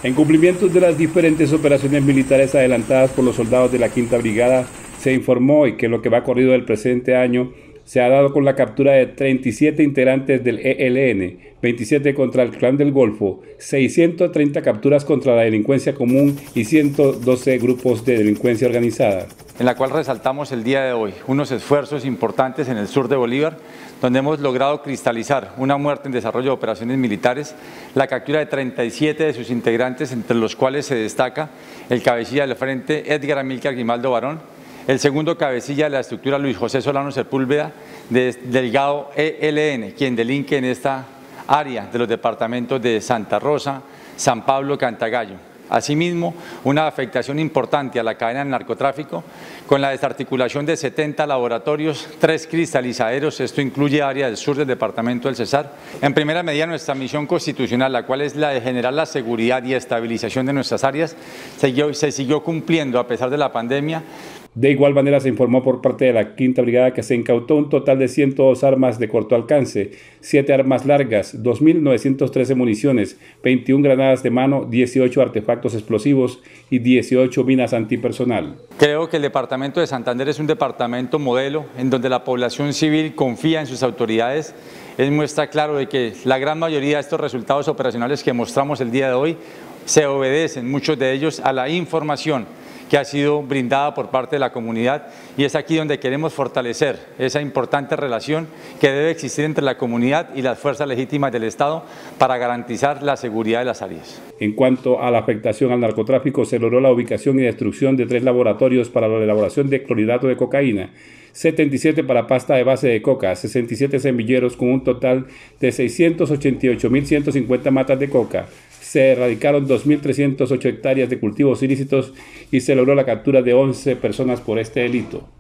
En cumplimiento de las diferentes operaciones militares adelantadas por los soldados de la Quinta Brigada, se informó hoy que lo que va corrido del presente año se ha dado con la captura de 37 integrantes del ELN, 27 contra el Clan del Golfo, 630 capturas contra la delincuencia común y 112 grupos de delincuencia organizada. En la cual resaltamos el día de hoy unos esfuerzos importantes en el sur de Bolívar, donde hemos logrado cristalizar una muerte en desarrollo de operaciones militares, la captura de 37 de sus integrantes, entre los cuales se destaca el cabecilla del frente Edgar Amílcar Grimaldo Barón, el segundo cabecilla de la estructura Luis José Solano Sepúlveda, delegado ELN, quien delinque en esta área de los departamentos de Santa Rosa, San Pablo, Cantagallo. Asimismo, una afectación importante a la cadena del narcotráfico con la desarticulación de 70 laboratorios, 3 cristalizaderos, esto incluye área del sur del departamento del Cesar. En primera medida, nuestra misión constitucional, la cual es la de generar la seguridad y estabilización de nuestras áreas, se siguió cumpliendo a pesar de la pandemia. De igual manera se informó por parte de la Quinta Brigada que se incautó un total de 102 armas de corto alcance, 7 armas largas, 2.913 municiones, 21 granadas de mano, 18 artefactos explosivos y 18 minas antipersonal. Creo que el departamento de Santander es un departamento modelo en donde la población civil confía en sus autoridades. Es muestra claro de que la gran mayoría de estos resultados operacionales que mostramos el día de hoy se obedecen, muchos de ellos, a la información que ha sido brindada por parte de la comunidad, y es aquí donde queremos fortalecer esa importante relación que debe existir entre la comunidad y las fuerzas legítimas del Estado para garantizar la seguridad de las áreas. En cuanto a la afectación al narcotráfico, se logró la ubicación y destrucción de 3 laboratorios para la elaboración de clorhidrato de cocaína, 77 para pasta de base de coca, 67 semilleros con un total de 688.150 matas de coca. Se erradicaron 2.308 hectáreas de cultivos ilícitos y se logró la captura de 11 personas por este delito.